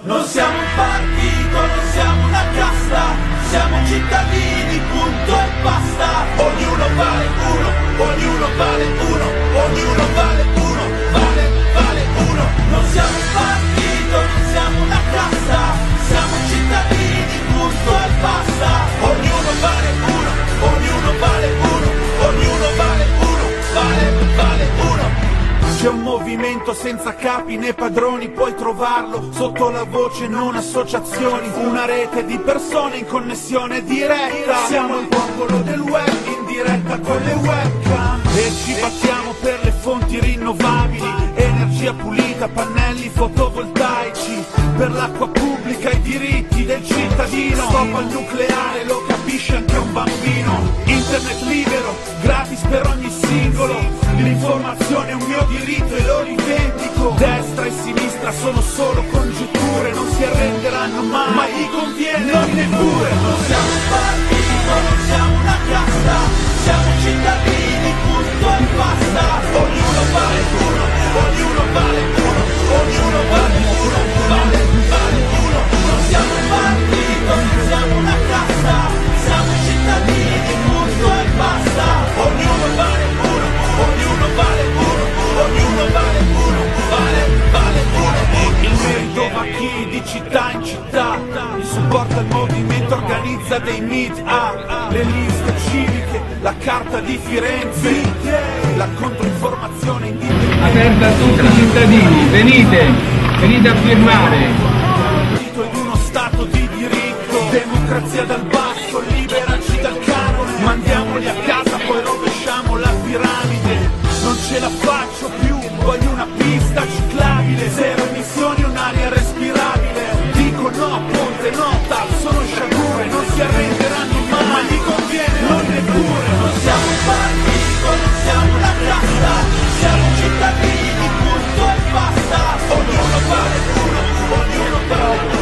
Non siamo un partito, non siamo una casta, siamo cittadini, punto e basta. Ognuno vale uno, ognuno vale uno, ognuno vale uno, vale uno. Non siamo un partito, non siamo una casta, siamo cittadini, punto e basta. Ognuno vale uno, ognuno vale uno, ognuno vale uno, vale uno. C'è un movimento senza capi né padroni, puoi trovarlo sotto la voce non associazioni, una rete di persone in connessione diretta. Siamo il popolo del web in diretta con le webcam e ci battiamo per le fonti rinnovabili, energia pulita, pannelli fotovoltaici, per l'acqua pubblica, i diritti del cittadino. Stop al nucleare, lo capisce anche un bambino. Internet libero, gratis per ogni singolo, l'informazione è un mio diritto e lo rivendico. Destra e sinistra sono solo congetture, non si arrenderanno mai, ma gli conviene noi neppure. Non siamo un partito, non siamo una casta, siamo cittadini, punto e basta. Ognuno vale uno, ognuno vale uno, ognuno vale uno, vale uno. Non siamo un partito, non siamo una casta, siamo cittadini, punto e basta. Ognuno vale uno, ognuno vale uno, ognuno vale uno, vale uno. Il merito va a chi di città in città, il supporto al movimento organizza dei meet up, le liste civiche, la carta di Firenze, la controinformazione indipendente. Aperta a tutti i cittadini, venite a firmare. Ed uno stato di diritto, democrazia dal basso, liberaci dal canone, mandiamoli a casa poi rovesciamo la piramide. Non ce la faccio più, voglio una pista ciclabile, zero emissioni, un'aria respirabile. Dico no, ponte no, TAP, sono sciagure, non si arrenderanno mai, ma gli conviene non neppure. Non siamo un partito, non siamo una casta, siamo cittadini, punto e basta. Ognuno vale uno, ognuno vale uno.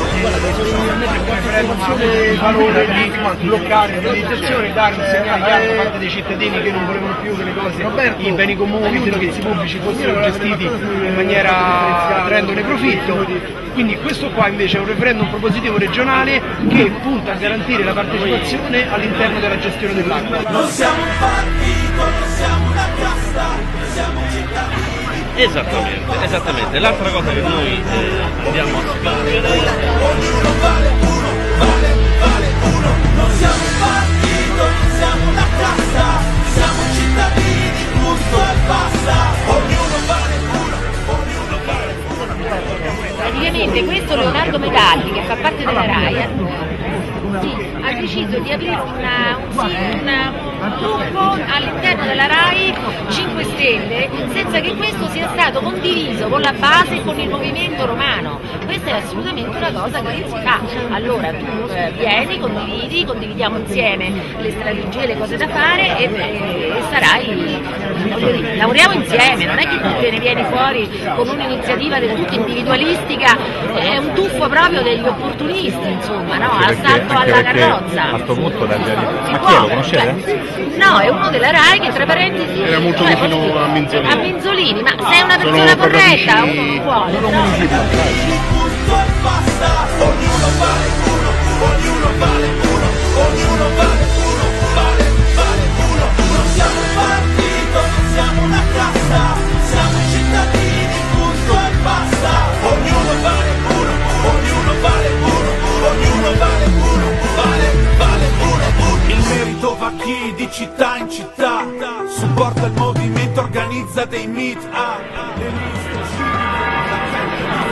Il valore di bloccare l'organizzazione, dare un segnale chiaro da parte dei cittadini che non volevano più che le cose, i beni comuni, i servizi pubblici fossero gestiti in maniera traendone profitto. Quindi questo qua invece è un referendum propositivo regionale che punta a garantire la partecipazione all'interno della gestione dell'acqua. Non siamo un partito, non siamo una casta, siamo cittadini. Esattamente. L'altra cosa che noi andiamo a spiegare. Ognuno vale uno, vale uno. Non siamo un partito, non siamo una casta, siamo cittadini, punto e basta. Ognuno vale uno, ognuno vale uno. Praticamente questo Leonardo Metalli, che fa parte della RAI, ha deciso di aprire un gruppo all'interno della RAI 5 Stelle senza che questo sia stato condiviso con la base e con il movimento romano. Questa è assolutamente una cosa che non si fa. Allora tu vieni, condividiamo insieme le strategie, le cose da fare e sarai, voglio dire, lavoriamo insieme, non è che tu vieni fuori con un'iniziativa del tutto individualistica, è un tuffo proprio degli opportunisti, insomma, no? Assalto alla carrozza. Fatto molto da Ma chi è? Lo conoscete? No, è uno della RAI che tra parentesi Era molto vicino a Minzolini. A Minzolini, ma se è una persona corretta uno non vuole. Punto e basta. Ognuno vale uno, ognuno vale uno, ognuno vale uno, vale uno. Non siamo un partito, non siamo una casta, siamo cittadini, punto e basta. Ognuno vale uno, ognuno vale uno, ognuno vale uno, vale uno. Il merito va a chi di città in città supporta il movimento, organizza dei meet up, le liste civiche, la carta di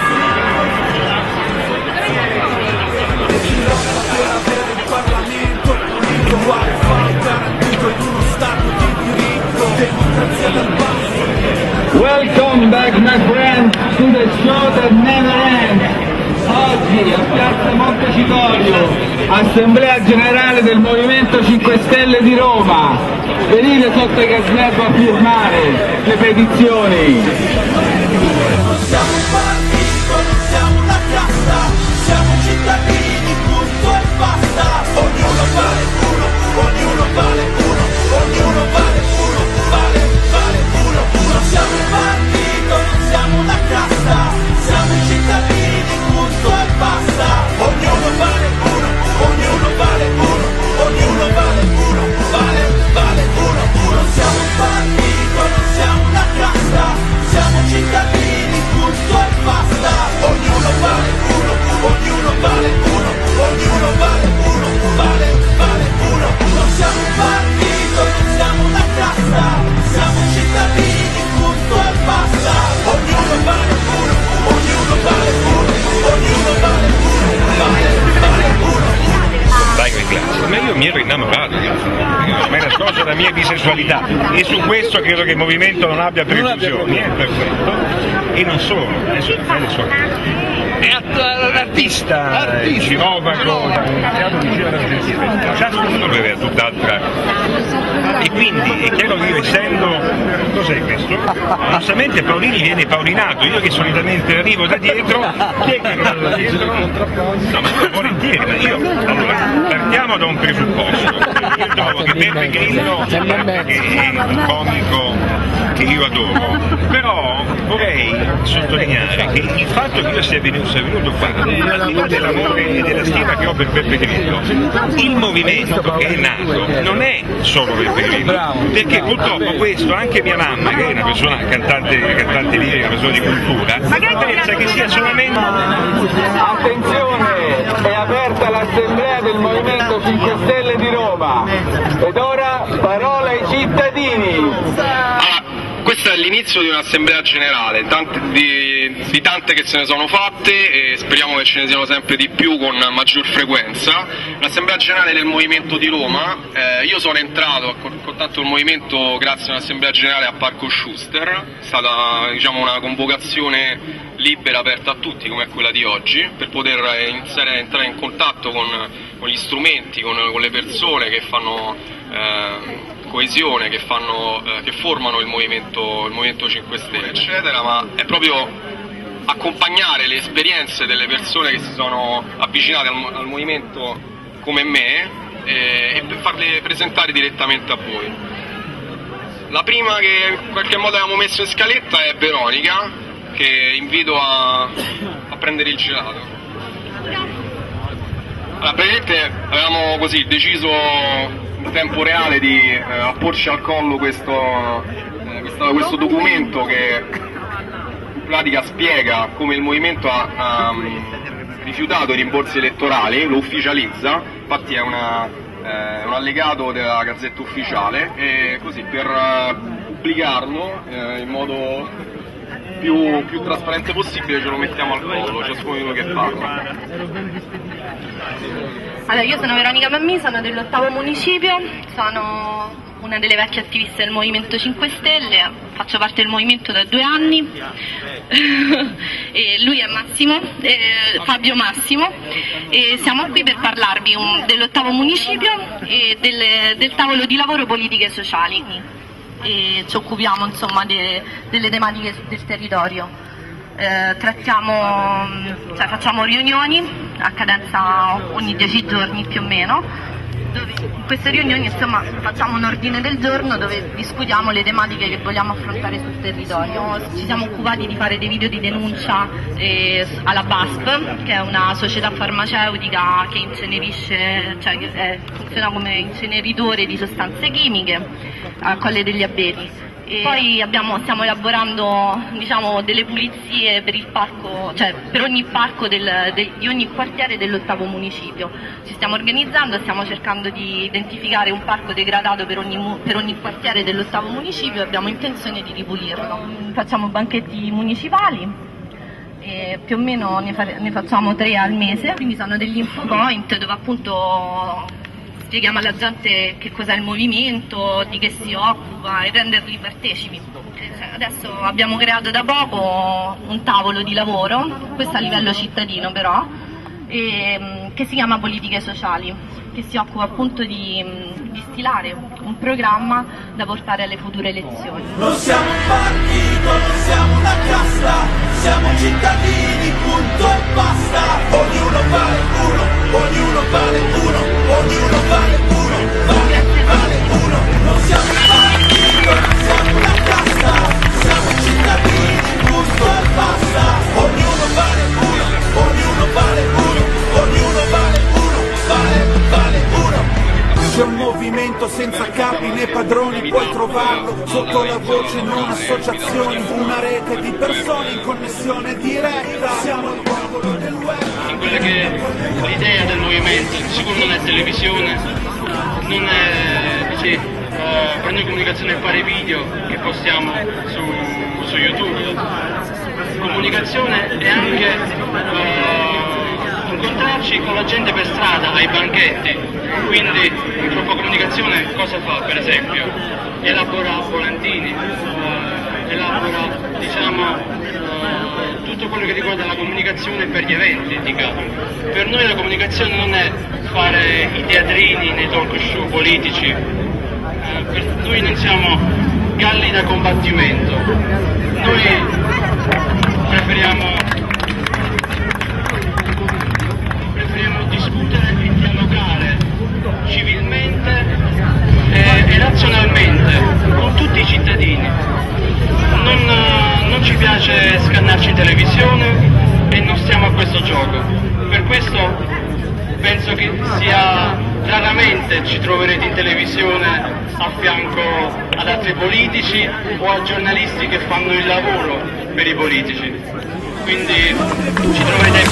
per avere il Parlamento pulito, wifi garantito in uno stato di diritto, democrazia dal basso. Welcome back my friends to the show that never ends. Oggi a Piazza Montecitorio, Assemblea Generale del Movimento 5 Stelle di Roma. Venite sotto i gazebo a firmare le petizioni. Non siamo un partito, non siamo una casta, siamo cittadini, punto e basta. Ognuno vale uno, ognuno vale uno, ognuno vale uno, vale uno. Non siamo un partito, non siamo una casta, siamo cittadini, punto sessualità, e su questo credo che il movimento non abbia preclusioni, è perfetto. E non solo, adesso è artista, girovago, già per tutt'altra. E quindi è chiaro che io, essendo, cos'è questo? Giustamente Paolini viene paolinato, io che solitamente arrivo da dietro, chi è che arriva da dietro? No, ma io volentieri, ma io, allora, partiamo da un presupposto. Io trovo che Beppe Grillo, che è un comico che io adoro, però vorrei sottolineare che il fatto che io sia venuto qua, al di là dell'amore e della stima che ho per Beppe Grillo, il movimento che è nato non è solo Beppe Grillo, perché purtroppo questo, anche mia mamma, che è una persona cantante lirica, una persona di cultura, pensa che sia solamente... Attenzione, è aperta l'assemblea del Movimento 5 Stelle di Roma ed ora parola ai cittadini. Questo è l'inizio di un'assemblea generale, di tante che se ne sono fatte, e speriamo che ce ne siano sempre di più con maggior frequenza. L'assemblea generale del Movimento di Roma, io sono entrato a contatto del movimento grazie a un'assemblea generale a Parco Schuster, è stata, diciamo, una convocazione libera, aperta a tutti come è quella di oggi, per poter entrare in contatto con gli strumenti, con le persone che fanno coesione, che formano il movimento 5 Stelle, eccetera, ma è proprio accompagnare le esperienze delle persone che si sono avvicinate al movimento come me e farle presentare direttamente a voi. La prima che in qualche modo avevamo messo in scaletta è Veronica, che invito a prendere il gelato. Allora, praticamente avevamo così deciso in tempo reale di apporci al collo questo documento che in pratica spiega come il movimento ha rifiutato i rimborsi elettorali, lo ufficializza, infatti è un allegato della Gazzetta Ufficiale, e così per pubblicarlo in modo più trasparente possibile ce lo mettiamo al collo, ciascuno di noi che parla. Allora, io sono Veronica Mammi, sono dell'8° municipio, sono una delle vecchie attiviste del Movimento 5 Stelle, faccio parte del movimento da 2 anni, e lui è Massimo, Fabio Massimo, e siamo qui per parlarvi dell'8° municipio e del tavolo di lavoro politiche sociali, e ci occupiamo insomma delle tematiche del territorio. Facciamo riunioni a cadenza ogni 10 giorni più o meno, dove in queste riunioni insomma facciamo un ordine del giorno dove discutiamo le tematiche che vogliamo affrontare sul territorio. Ci siamo occupati di fare dei video di denuncia alla BASF, che è una società farmaceutica che incenerisce, cioè che funziona come inceneritore di sostanze chimiche a Colle degli Abeti. E poi stiamo elaborando, diciamo, delle pulizie per il parco, cioè per ogni parco di ogni quartiere dell'8° municipio. Ci stiamo organizzando, stiamo cercando di identificare un parco degradato per ogni quartiere dell'8° municipio e abbiamo intenzione di ripulirlo. Facciamo banchetti municipali, e più o meno ne facciamo 3 al mese, quindi sono degli info point dove appunto spieghiamo alla gente che cos'è il movimento, di che si occupa e renderli partecipi. Adesso abbiamo creato da poco un tavolo di lavoro, questo a livello cittadino però, che si chiama Politiche Sociali, che si occupa appunto di stilare un programma da portare alle future elezioni. Non siamo un partito, non siamo una casta, siamo cittadini, punto e basta. Ognuno vale uno, ognuno vale uno, ognuno vale uno, vale uno. Non siamo un partito, non siamo una casta, siamo cittadini, punto e basta. Ognuno vale uno, ognuno vale uno, ognuno vale uno, vale uno. C'è un movimento senza capi né padroni, puoi trovarlo sotto la voce non associazioni, una rete di persone in connessione diretta. Siamo il popolo del web. In quella che è l'idea del movimento, sicuro non è televisione, non è prendere comunicazione e fare video che postiamo su YouTube. Comunicazione è anche incontrarci con la gente per strada, ai banchetti, Quindi il gruppo comunicazione cosa fa? Per esempio elabora volantini, elabora tutto quello che riguarda la comunicazione per gli eventi di Capo. Per noi la comunicazione non è fare i teatrini nei talk show politici, per noi non siamo galli da combattimento, noi preferiamo discutere e dialogare civilmente e razionalmente con tutti i cittadini. Non ci piace scannarci in televisione e non stiamo a questo gioco. Per questo penso che raramente ci troverete in televisione a fianco ad altri politici o a giornalisti che fanno il lavoro per i politici. Quindi ci troverete ai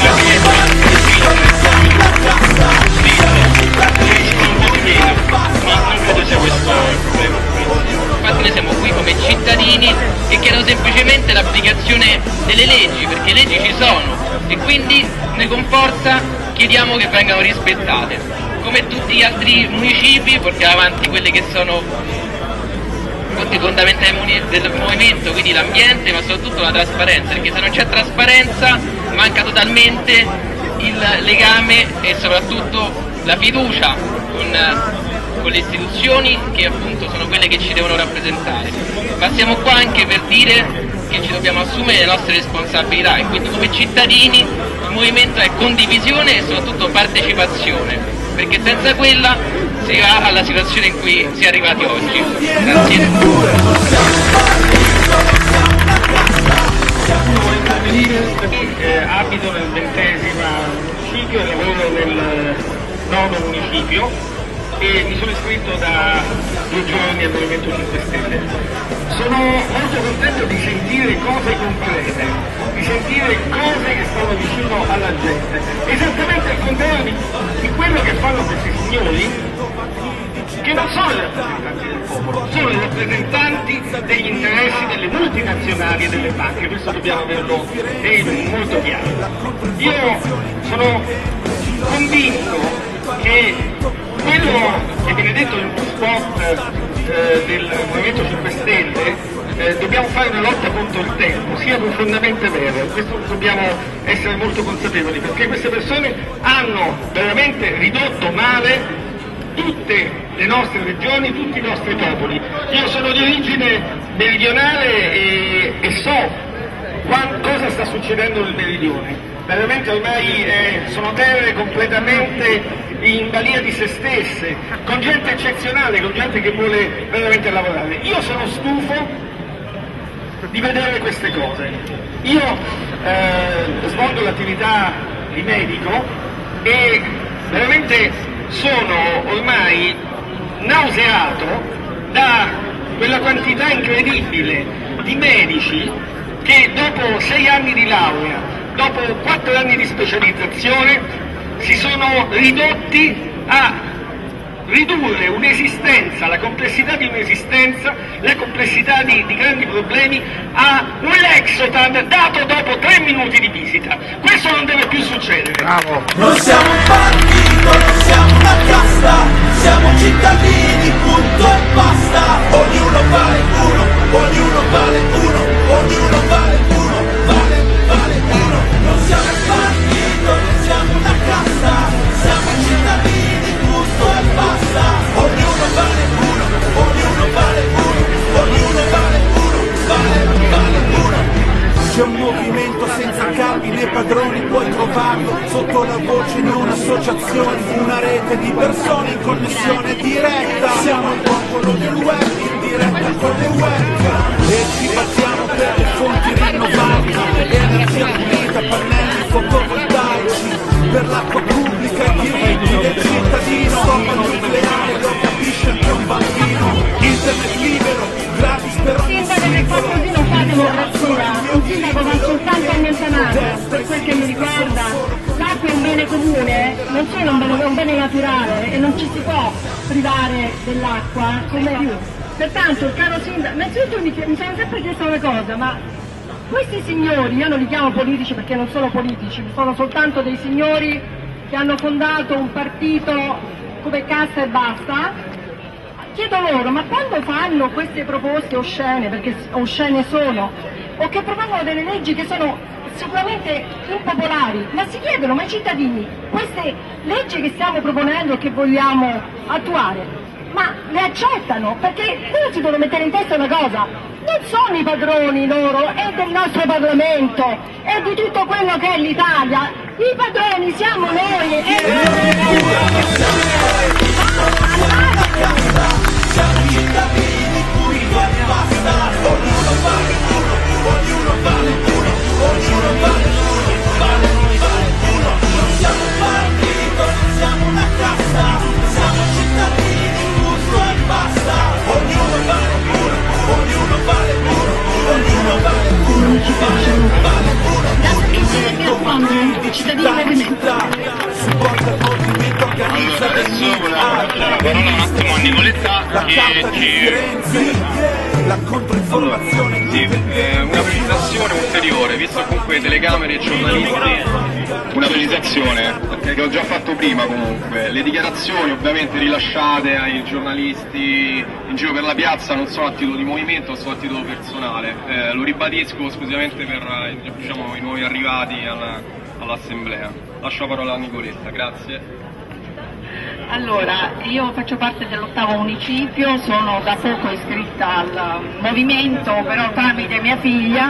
ma non credo sia questo il problema. Infatti noi siamo qui come cittadini che chiedono semplicemente l'applicazione delle leggi, perché le leggi ci sono e quindi noi con forza chiediamo che vengano rispettate. Come tutti gli altri municipi portiamo avanti quelle che sono punti fondamentali del movimento, quindi l'ambiente ma soprattutto la trasparenza, perché se non c'è trasparenza manca totalmente il legame e soprattutto la fiducia con le istituzioni che appunto sono quelle che ci devono rappresentare. Ma siamo qua anche per dire che ci dobbiamo assumere le nostre responsabilità e quindi come cittadini il movimento è condivisione e soprattutto partecipazione, perché senza quella si va alla situazione in cui si è arrivati oggi. Grazie. Abito nel 20° municipio, lavoro nel 9° municipio e mi sono iscritto da 2 giorni al Movimento 5 Stelle. Sono molto contento di sentire cose concrete, di sentire cose che stanno vicino alla gente, esattamente al contrario di quello che fanno questi signori, che non sono i rappresentanti del popolo, sono i rappresentanti degli interessi delle multinazionali e delle banche, questo dobbiamo averlo molto chiaro. Io sono convinto che quello che viene detto in un spot del Movimento 5 Stelle, dobbiamo fare una lotta contro il tempo, sia profondamente vero, questo dobbiamo essere molto consapevoli, perché queste persone hanno veramente ridotto male tutte le nostre regioni, tutti i nostri popoli. Io sono di origine meridionale e so cosa sta succedendo nel meridione. Veramente ormai sono terre completamente in balia di se stesse, con gente eccezionale, con gente che vuole veramente lavorare. Io sono stufo di vedere queste cose. Io svolgo l'attività di medico e veramente sono ormai nauseato da quella quantità incredibile di medici che dopo 6 anni di laurea, dopo 4 anni di specializzazione, si sono ridotti a ridurre un'esistenza, la complessità di un'esistenza, la complessità di grandi problemi a un Lexotan dato dopo 3 minuti di visita. Questo non deve più succedere. Bravo. Non siamo un partito, non siamo una casta, siamo cittadini, punto e basta. Ognuno vale uno, ognuno vale uno, ognuno vale uno, vale uno. Non siamo un partito, non siamo una casta, siamo cittadini, punto e basta. Ognuno vale uno, ognuno vale uno, ognuno vale uno, vale uno. C'è un movimento senza capi né padroni, puoi trovarlo sotto la voce in un'associazione, una rete di persone in connessione diretta. Siamo il popolo del web, in diretta con le webcam e ci battiamo per le fonti rinnovabili, energia pulita, pannelli fotovoltaici, per l'acqua pubblica e i diritti del cittadino. Stop al nucleare, lo capisce anche un bambino. Internet libero, gratis per ogni singolo. Un sindaco va soltanto allontanare, per quel che mi riguarda, l'acqua è un bene comune, non solo un bene naturale e non ci si può privare dell'acqua come più. Pertanto, caro sindaco, innanzitutto mi sono sempre chiesto una cosa, ma questi signori, io non li chiamo politici perché non sono politici, sono soltanto dei signori che hanno fondato un partito come cassa e basta, chiedo loro, ma quando fanno queste proposte oscene, perché oscene sono, o che propongono delle leggi che sono sicuramente impopolari, ma si chiedono, ma i cittadini, queste leggi che stiamo proponendo e che vogliamo attuare, ma le accettano? Perché loro si devono mettere in testa una cosa, non sono i padroni loro, è del nostro Parlamento, è di tutto quello che è l'Italia, i padroni siamo noi. Siamo cittadini, punto e basta. Ognuno vale uno, ognuno vale uno, ognuno vale uno, vale uno. Non siamo un partito, non siamo una casta, siamo cittadini, punto e basta. Ognuno vale uno, ognuno vale uno, ognuno vale uno, vale uno. I cittadini di città, supporta il movimento, organizza adesso volevo passare la parola un attimo a Nicoletta la controinformazione. Sì, una precisazione ulteriore, visto comunque telecamere e giornalisti, una precisazione che ho già fatto prima comunque. Le dichiarazioni ovviamente rilasciate ai giornalisti in giro per la piazza non sono a titolo di movimento, sono a titolo personale. Lo ribadisco esclusivamente per diciamo, i nuovi arrivati all'assemblea. Lascio la parola a Nicoletta, grazie. Allora, io faccio parte dell'8° municipio, sono da poco iscritta al movimento, però tramite mia figlia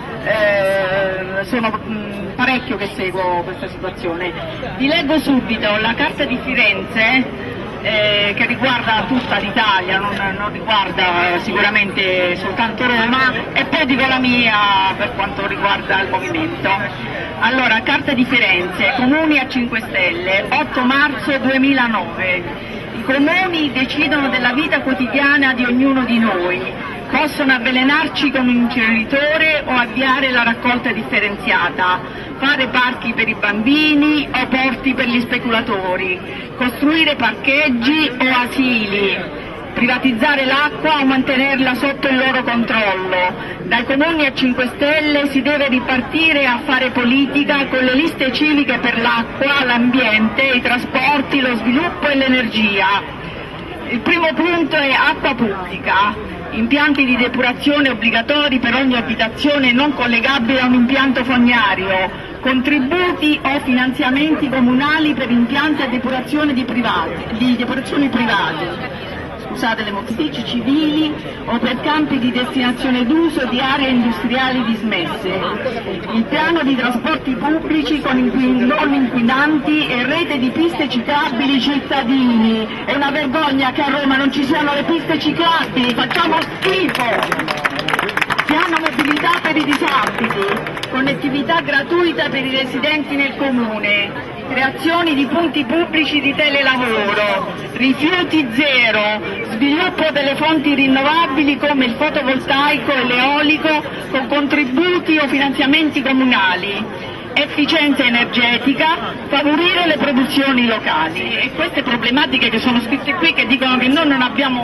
sono parecchio che seguo questa situazione. Vi leggo subito la carta di Firenze che riguarda tutta l'Italia, non riguarda sicuramente soltanto Roma, e poi dico la mia per quanto riguarda il movimento. Allora, Carta di Firenze, Comuni a 5 Stelle, 8 marzo 2009. I comuni decidono della vita quotidiana di ognuno di noi, possono avvelenarci con un inceneritore o avviare la raccolta differenziata, fare parchi per i bambini o porti per gli speculatori, costruire parcheggi o asili, privatizzare l'acqua o mantenerla sotto il loro controllo. Dai comuni a 5 Stelle si deve ripartire a fare politica con le liste civiche per l'acqua, l'ambiente, i trasporti, lo sviluppo e l'energia. Il primo punto è acqua pubblica, impianti di depurazione obbligatori per ogni abitazione non collegabile a un impianto fognario, contributi o finanziamenti comunali per impianti a depurazione di depurazioni private, scusate le motrici civili o per campi di destinazione d'uso di aree industriali dismesse, il piano di trasporti pubblici con non inquinanti e rete di piste ciclabili cittadini. È una vergogna che a Roma non ci siano le piste ciclabili, facciamo schifo! Piano mobilità per i disabili, connettività gratuita per i residenti nel comune, creazioni di punti pubblici di telelavoro, rifiuti zero, sviluppo delle fonti rinnovabili come il fotovoltaico e l'eolico con contributi o finanziamenti comunali, efficienza energetica, favorire le produzioni locali. E queste problematiche che sono scritte qui, che dicono che noi non abbiamo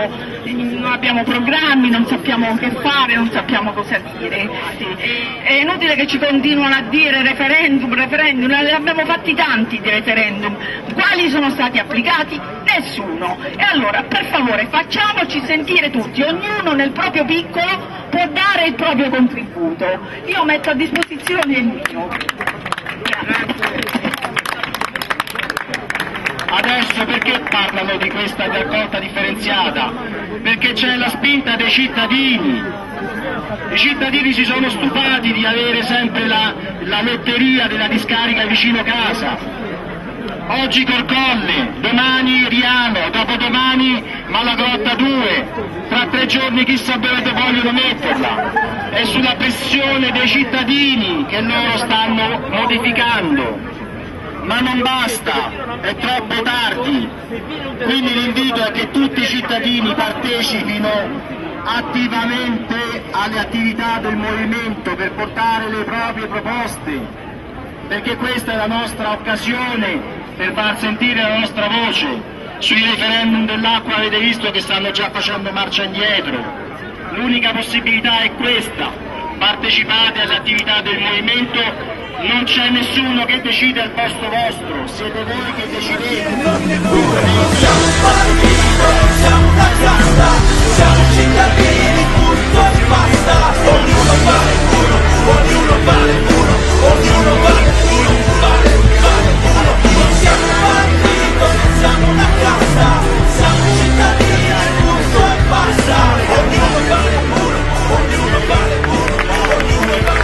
programmi, non sappiamo che fare, non sappiamo cosa dire. È inutile che ci continuano a dire referendum, ne abbiamo fatti tanti di referendum. Quali sono stati applicati? Nessuno. E allora, per favore, facciamoci sentire tutti, ognuno nel proprio piccolo può dare il proprio contributo. Io metto a disposizione il mio. Adesso perché parlano di questa raccolta differenziata? Perché c'è la spinta dei cittadini. I cittadini si sono stufati di avere sempre la lotteria della discarica vicino casa. Oggi Corcolle, domani Riano, dopodomani Malagrotta 2, fra 3 giorni chissà dove vogliono metterla. È sulla pressione dei cittadini che loro stanno modificando. Ma non basta, è troppo tardi, quindi l'invito è che tutti i cittadini partecipino attivamente alle attività del movimento per portare le proprie proposte, perché questa è la nostra occasione per far sentire la nostra voce. Sui referendum dell'acqua avete visto che stanno già facendo marcia indietro, l'unica possibilità è questa. partecipate alle attività del movimento, non c'è nessuno che decide al posto vostro, siete voi che decidete. Siamo un partito, siamo una casta, siamo cittadini, punto e basta. Ognuno vale uno, ognuno vale uno, ognuno vale uno, vale uno. Non siamo un partito, non siamo una casta, siamo cittadini, punto e basta. Ognuno vale uno, ognuno vale uno, ognuno vale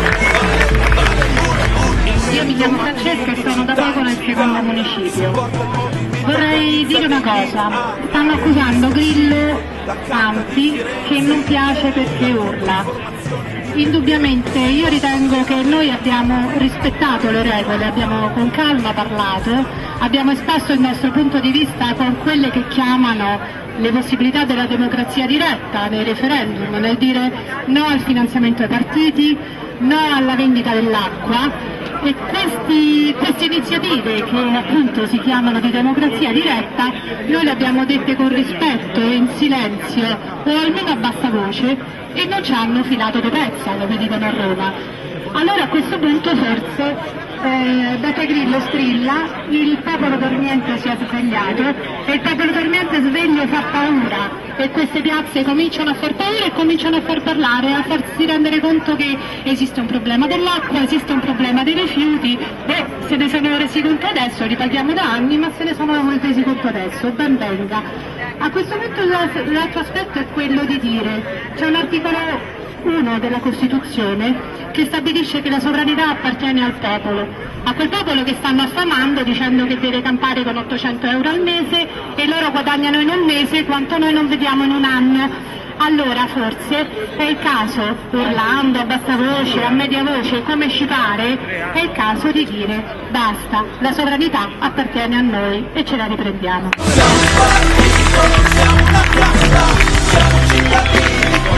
uno. Io mi chiamo Francesca e sono da poco nel secondo municipio. Vorrei dire una cosa, stanno accusando Grillo tanti che non piace perché urla. Indubbiamente io ritengo che noi abbiamo rispettato le regole, abbiamo con calma parlato, abbiamo espresso il nostro punto di vista con quelle che chiamano le possibilità della democrazia diretta nei referendum, nel dire no al finanziamento ai partiti, no alla vendita dell'acqua. E queste iniziative, che appunto si chiamano di democrazia diretta, noi le abbiamo dette con rispetto e in silenzio, o almeno a bassa voce, e non ci hanno filato di pezza, come dicono a Roma. Allora a questo punto forse, dato che Grillo strilla, il popolo dormiente si è svegliato, e il popolo dormiente sveglio fa paura, e queste piazze cominciano a far paura e cominciano a far parlare, a farsi rendere conto che esiste un problema dell'acqua, esiste un problema dei rifiuti, e se ne sono resi conto adesso, li paghiamo da anni, ma se ne sono resi conto adesso, ben venga. A questo punto l'altro aspetto è quello di dire, c'è un articolo 1 della Costituzione che stabilisce che la sovranità appartiene al popolo, a quel popolo che stanno affamando dicendo che deve campare con 800 euro al mese, e loro guadagnano in un mese quanto noi non vediamo in un anno. Allora forse è il caso, urlando a bassa voce, a media voce, come ci pare, è il caso di dire basta, la sovranità appartiene a noi e ce la riprendiamo. Siamo un partito, non siamo una casta, siamo cittadini.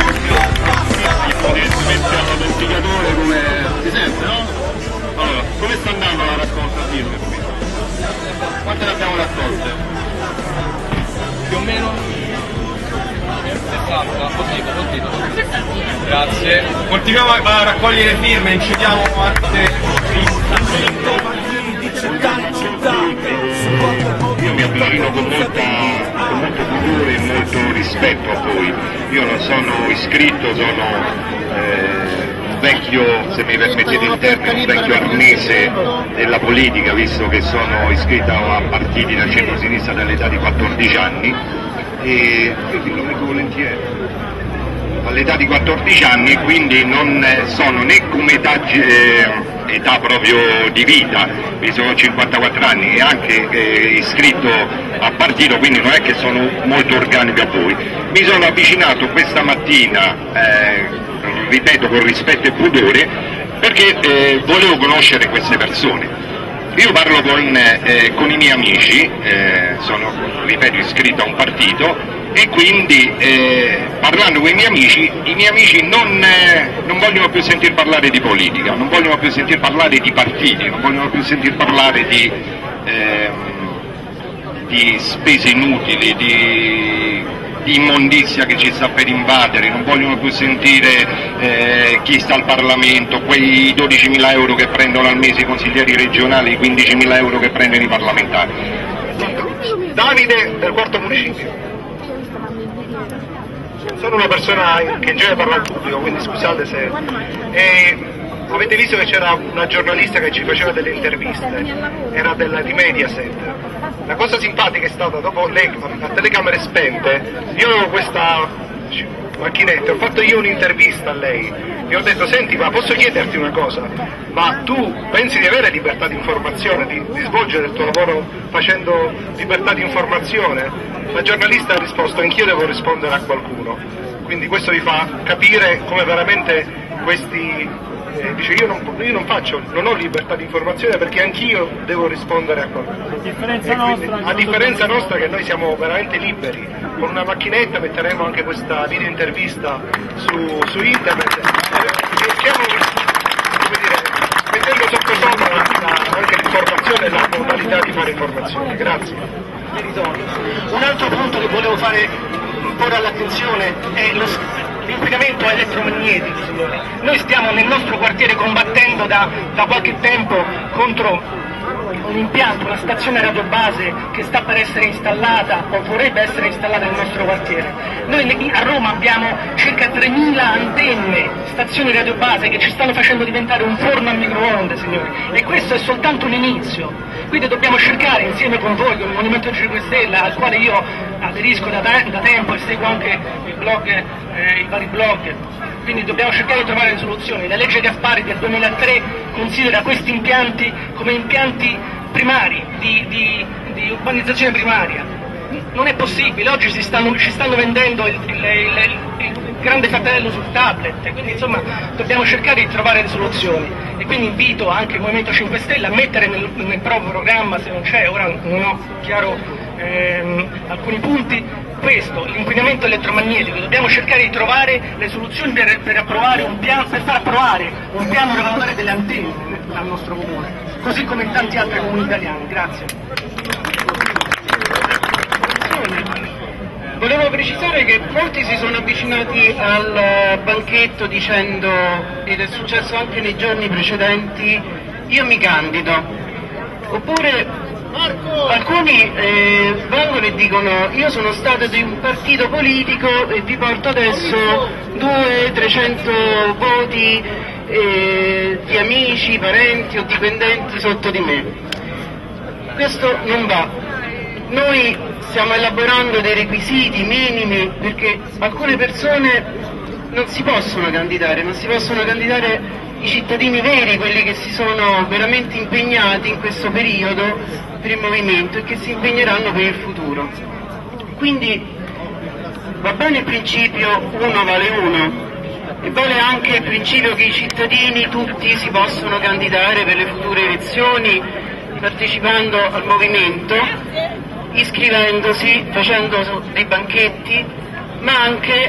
Mettiamo l'indicatore come si sente, no? Allora, come sta andando la raccolta firme qui? Quante ne abbiamo raccolte? Più o meno 60, positivo. Grazie. Continuiamo a raccogliere firme, incidiamo Io mi avvicino con molto pudore e molto rispetto a voi. Io non sono iscritto, sono vecchio, se mi permettete il termine, un vecchio arnese della politica, visto che sono iscritto a partiti del centro-sinistra dall'età di 14 anni, e lo metto volentieri, all'età di 14 anni, quindi non sono né come età proprio di vita, mi sono 54 anni e anche iscritto a partito, quindi non è che sono molto organico a voi. Mi sono avvicinato questa mattina, ripeto, con rispetto e pudore, perché volevo conoscere queste persone. Io parlo con i miei amici, sono, ripeto, iscritto a un partito, e quindi parlando con i miei amici non vogliono più sentir parlare di politica, non vogliono più sentir parlare di partiti, non vogliono più sentir parlare di spese inutili, di immondizia che ci sta per invadere, non vogliono più sentire chi sta al Parlamento, quei 12.000 euro che prendono al mese i consiglieri regionali, i 15.000 euro che prendono i parlamentari. Davide del quarto municipio. Sono una persona che in genere parla al pubblico, quindi scusate se... avete visto che c'era una giornalista che ci faceva delle interviste, era di Mediaset. La cosa simpatica è stata, dopo lei, a telecamere spente, io avevo questa macchinetta, ho fatto io un'intervista a lei, e ho detto, senti, ma posso chiederti una cosa? Ma tu pensi di avere libertà di informazione, di svolgere il tuo lavoro facendo libertà di informazione? La giornalista ha risposto, anch'io devo rispondere a qualcuno. Quindi questo vi fa capire come veramente questi... dice io non ho libertà di informazione perché anch'io devo rispondere a qualcuno. A differenza nostra che noi siamo veramente liberi, con una macchinetta metteremo anche questa video intervista su internet, cerchiamo, come dire, mettendo sotto sopra anche l'informazione e la modalità di fare informazione. Grazie. Un altro punto che volevo porre all'attenzione è l'inquinamento elettromagnetico, signore. Noi stiamo nel nostro quartiere combattendo da qualche tempo contro un impianto, una stazione radiobase che sta per essere installata o vorrebbe essere installata nel nostro quartiere. Noi a Roma abbiamo circa 3.000 antenne, stazioni radiobase che ci stanno facendo diventare un forno a microonde, signori, e questo è soltanto un inizio. Quindi dobbiamo cercare insieme con voi, con il Movimento 5 Stelle, al quale io aderisco da tempo e seguo anche i vari blog, quindi dobbiamo cercare di trovare le soluzioni. La legge Gasparri del 2003 considera questi impianti come impianti primari, di urbanizzazione primaria. Non è possibile, oggi ci stanno vendendo il grande fratello sul tablet, quindi insomma dobbiamo cercare di trovare le soluzioni, e quindi invito anche il Movimento 5 Stelle a mettere nel proprio programma, se non c'è, ora non ho chiaro alcuni punti, questo, l'inquinamento elettromagnetico. Dobbiamo cercare di trovare le soluzioni per far approvare un piano regolamentare delle antenne al nostro comune, così come in tanti altri comuni italiani. Grazie. Volevo precisare che molti si sono avvicinati al banchetto dicendo, ed è successo anche nei giorni precedenti, io mi candido, oppure alcuni vengono e dicono io sono stato di un partito politico e vi porto adesso 200-300 voti di amici, parenti o dipendenti sotto di me. Questo non va. Noi stiamo elaborando dei requisiti minimi perché alcune persone non si possono candidare, ma si possono candidare i cittadini veri, quelli che si sono veramente impegnati in questo periodo per il movimento e che si impegneranno per il futuro. Quindi va bene il principio uno vale uno, e vale anche il principio che i cittadini tutti si possono candidare per le future elezioni partecipando al movimento, iscrivendosi, facendo dei banchetti, ma anche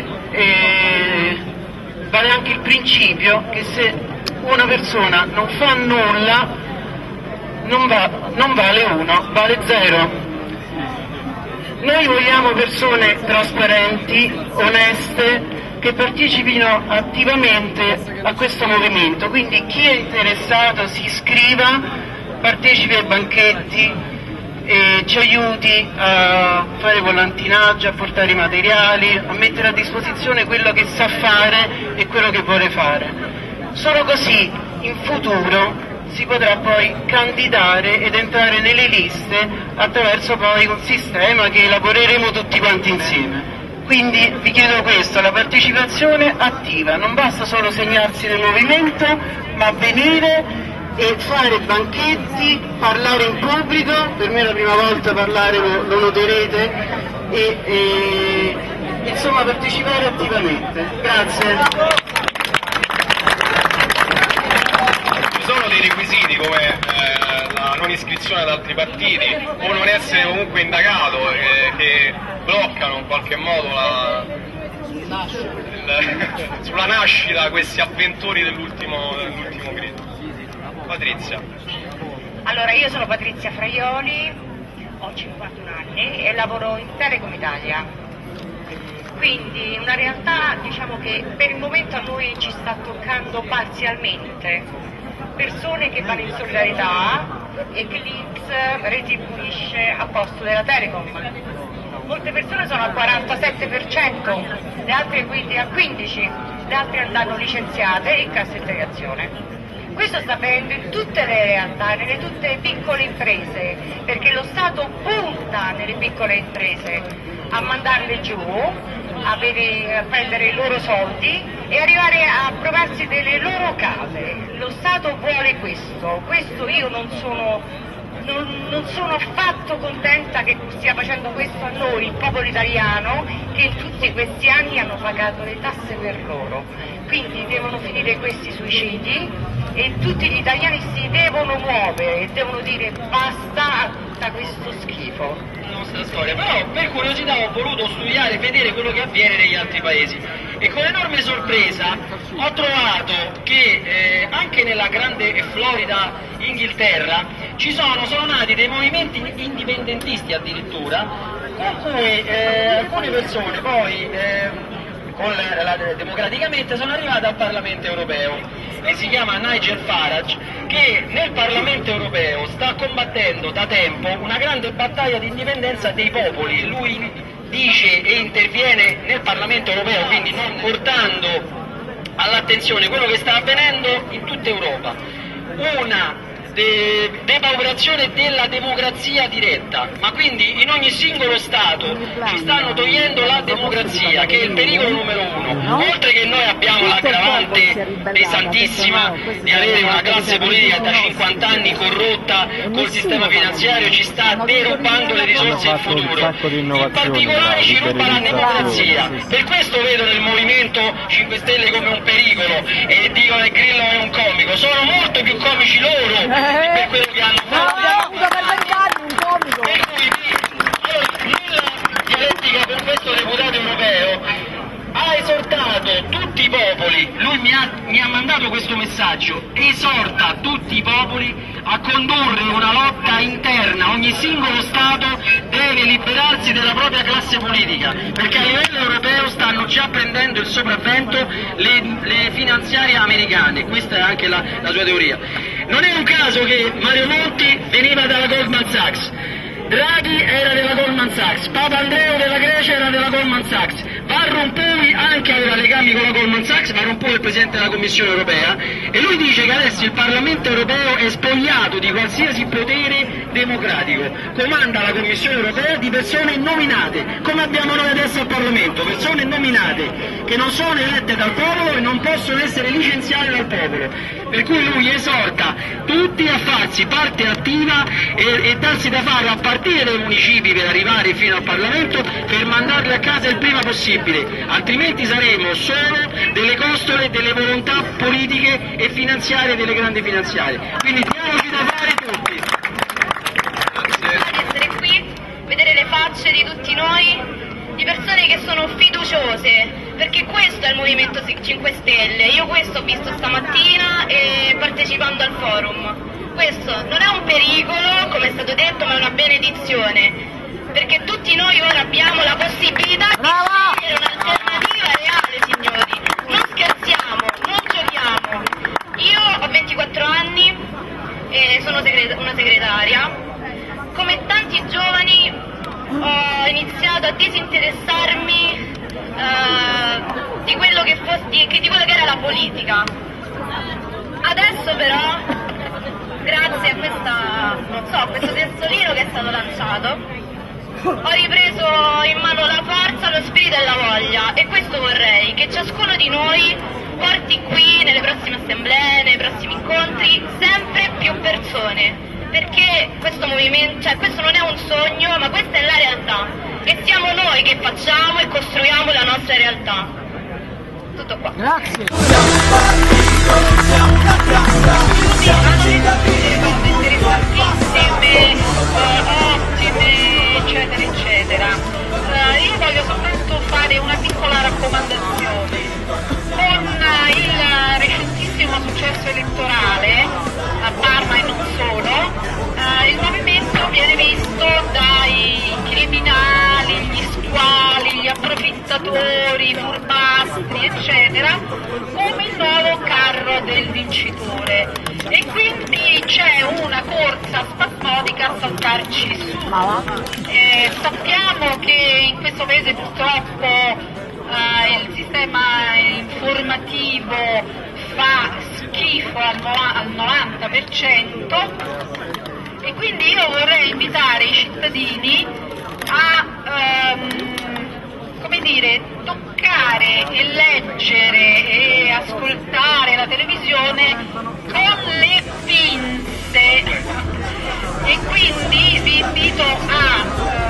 vale anche il principio che se una persona non fa nulla non vale uno, vale zero. Noi vogliamo persone trasparenti, oneste, che partecipino attivamente a questo movimento, quindi chi è interessato si iscriva, partecipi ai banchetti, ci aiuti a fare volantinaggio, a portare i materiali, a mettere a disposizione quello che sa fare e quello che vuole fare. Solo così in futuro si potrà poi candidare ed entrare nelle liste attraverso poi un sistema che elaboreremo tutti quanti insieme. Quindi vi chiedo questo, la partecipazione attiva, non basta solo segnarsi nel movimento, ma venire e fare banchetti, parlare in pubblico, per me è la prima volta parlare, lo noterete, e insomma partecipare attivamente. Grazie. Ci sono dei requisiti come la non iscrizione ad altri partiti o non essere comunque indagato che bloccano in qualche modo sulla nascita questi avventori dell'ultimo grido. Patrizia. Allora, io sono Patrizia Fraioli, ho 51 anni e lavoro in Telecom Italia. Quindi una realtà, diciamo, che per il momento a noi ci sta toccando parzialmente. Persone che vanno in solidarietà e che l'Inps retribuisce a posto della Telecom. Molte persone sono al 47%, le altre quindi al 15%, le altre andranno licenziate in cassa integrazione. Questo sta avvenendo in tutte le realtà, nelle tutte le piccole imprese, perché lo Stato punta nelle piccole imprese a mandarle giù, a prendere i loro soldi e arrivare a approvarsi delle loro case. Lo Stato vuole questo io non sono affatto contenta che stia facendo questo a noi, il popolo italiano, che in tutti questi anni hanno pagato le tasse per loro. Quindi devono finire questi suicidi e tutti gli italiani si devono muovere e devono dire basta a tutto questo schifo. La nostra storia, però per curiosità ho voluto studiare e vedere quello che avviene negli altri paesi e con enorme sorpresa ho trovato che anche nella grande e florida Inghilterra sono nati dei movimenti indipendentisti addirittura, con cui alcune persone poi democraticamente, sono arrivate al Parlamento europeo e si chiama Nigel Farage, che nel Parlamento europeo sta combattendo da tempo una grande battaglia di indipendenza dei popoli. Lui dice e interviene nel Parlamento europeo, quindi non portando all'attenzione quello che sta avvenendo in tutta Europa, una depauperazione della democrazia diretta, ma quindi in ogni singolo Stato ci stanno togliendo la democrazia, che è il pericolo numero uno. Oltre che noi abbiamo l'aggravante pesantissima di avere una classe politica da 50 anni corrotta col sistema finanziario, ci sta derubando le risorse in futuro, in particolare ci ruba la democrazia. Per questo vedo nel Movimento 5 Stelle come un pericolo e dicono che Grillo è un comico. Sono molto più comici loro per quello che hanno fatto. Per cui nella dialettica con questo deputato europeo ha esortato tutti i popoli, lui mi ha mandato questo messaggio: esorta tutti i popoli a condurre una lotta interna, ogni singolo Stato deve liberarsi della propria classe politica, perché a livello europeo stanno già prendendo il sopravvento le finanziarie americane, questa è anche la sua teoria. Non è un caso che Mario Monti veniva dalla Goldman Sachs, Draghi era della Goldman Sachs, Papandreou della Grecia era della Goldman Sachs, Van Rompuy anche aveva legami con la Goldman Sachs, Van Rompuy è il Presidente della Commissione europea, e lui dice che adesso il Parlamento europeo è spogliato di qualsiasi potere democratico, comanda la Commissione europea di persone nominate, come abbiamo noi adesso al Parlamento, persone nominate che non sono elette dal popolo e non possono essere licenziate dal popolo, per cui lui esorta tutti a farsi parte attiva e darsi da fare a partire dai municipi per arrivare fino al Parlamento, per mandarli a casa il prima possibile, altrimenti saremo solo delle costole delle volontà politiche e finanziarie delle grandi finanziarie. Quindi diamoci da fare tutti. Essere qui, vedere le facce di tutti noi, di persone che sono fiduciose, perché questo è il Movimento 5 Stelle. Io questo ho visto stamattina partecipando al forum. Questo non è un pericolo, come è stato detto, ma è una benedizione, perché tutti noi ora abbiamo la possibilità di scegliere un'alternativa reale, signori. Non scherziamo, non giochiamo. Io ho 24 anni e sono una segretaria. Come tanti giovani ho iniziato a disinteressarmi di quello che era la politica. Adesso però, grazie a questo tessolino che è stato lanciato, ho ripreso in mano la forza, lo spirito e la voglia, e questo vorrei che ciascuno di noi porti qui nelle prossime assemblee, nei prossimi incontri, sempre più persone, perché questo movimento, cioè questo non è un sogno, ma questa è la realtà, e siamo noi che facciamo e costruiamo la nostra realtà. Tutto qua. Grazie. Eccetera eccetera. Io voglio soltanto fare una piccola raccomandazione. Con il recentissimo successo elettorale a Parma e non solo, il movimento viene visto dai criminali, gli squali, gli approfittatori, i furbastri eccetera come il nuovo carro del vincitore, e quindi c'è una corsa spasmodica a saltarci su. Sappiamo che in questo paese purtroppo il sistema informativo fa schifo al 90%, e quindi io vorrei invitare i cittadini a toccare e leggere e ascoltare la televisione con le pinze, e quindi vi invito a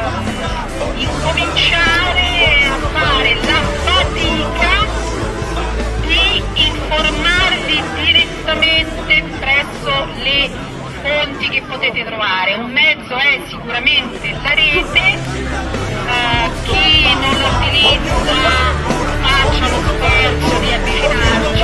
incominciare a fare la fatica di informarvi direttamente presso le fonti che potete trovare. Un mezzo è sicuramente la rete. Chi non lo utilizza faccia lo sforzo di avvicinarsi